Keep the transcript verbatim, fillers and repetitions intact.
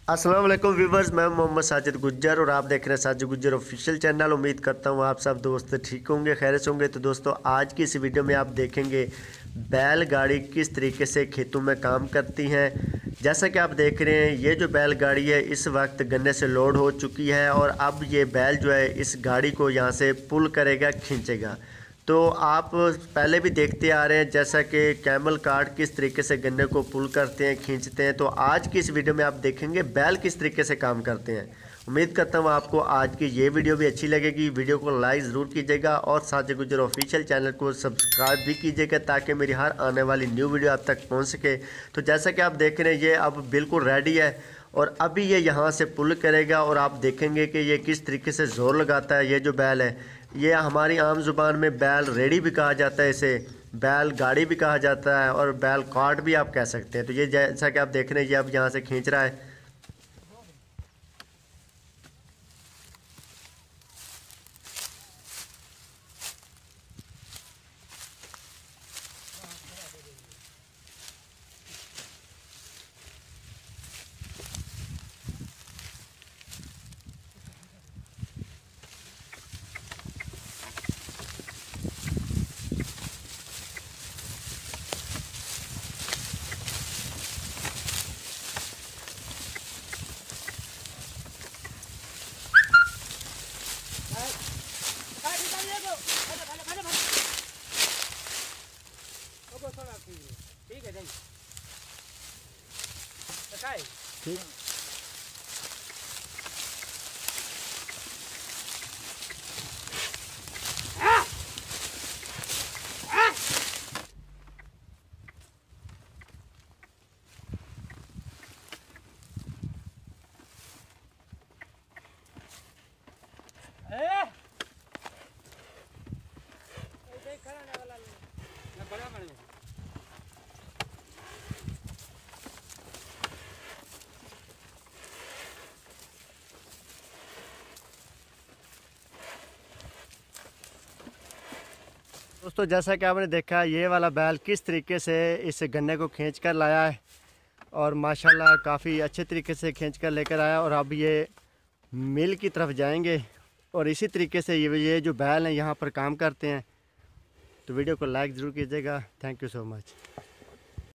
अस्सलाम वालेकुम व्यूवर्स, मैं मोहम्मद साजिद गुज्जर और आप देख रहे हैं साजिद गुज्जर ऑफिशियल चैनल। उम्मीद करता हूँ आप सब दोस्त ठीक होंगे, खैर से होंगे। तो दोस्तों, आज की इस वीडियो में आप देखेंगे बैलगाड़ी किस तरीके से खेतों में काम करती हैं। जैसा कि आप देख रहे हैं, ये जो बैलगाड़ी है इस वक्त गन्ने से लोड हो चुकी है और अब ये बैल जो है इस गाड़ी को यहाँ से पुल करेगा, खींचेगा। तो आप पहले भी देखते आ रहे हैं जैसा कि कैमल कार्ट किस तरीके से गन्ने को पुल करते हैं, खींचते हैं। तो आज की इस वीडियो में आप देखेंगे बैल किस तरीके से काम करते हैं। उम्मीद करता हूँ आपको आज की ये वीडियो भी अच्छी लगेगी। वीडियो को लाइक ज़रूर कीजिएगा और साजिद गुज्जर ऑफिशियल चैनल को सब्सक्राइब भी कीजिएगा ताकि मेरी हर आने वाली न्यू वीडियो आप तक पहुँच सके। तो जैसा कि आप देख रहे हैं, ये अब बिल्कुल रेडी है और अभी ये यहाँ से पुल करेगा और आप देखेंगे कि ये किस तरीके से ज़ोर लगाता है। ये जो बैल है, ये हमारी आम जुबान में बैल रेडी भी कहा जाता है, इसे बैल गाड़ी भी कहा जाता है और बैल कार्ट भी आप कह सकते हैं। तो ये जैसा कि आप देख रहे हैं, ये अब यहाँ से खींच रहा है। ठीक है ठीक। दोस्तों, जैसा कि आपने देखा, ये वाला बैल किस तरीके से इस गन्ने को खींच कर लाया है और माशाल्लाह काफ़ी अच्छे तरीके से खींच कर लेकर आया और अब ये मिल की तरफ जाएंगे और इसी तरीके से ये ये जो बैल हैं यहाँ पर काम करते हैं। तो वीडियो को लाइक ज़रूर कीजिएगा। Thank you so much.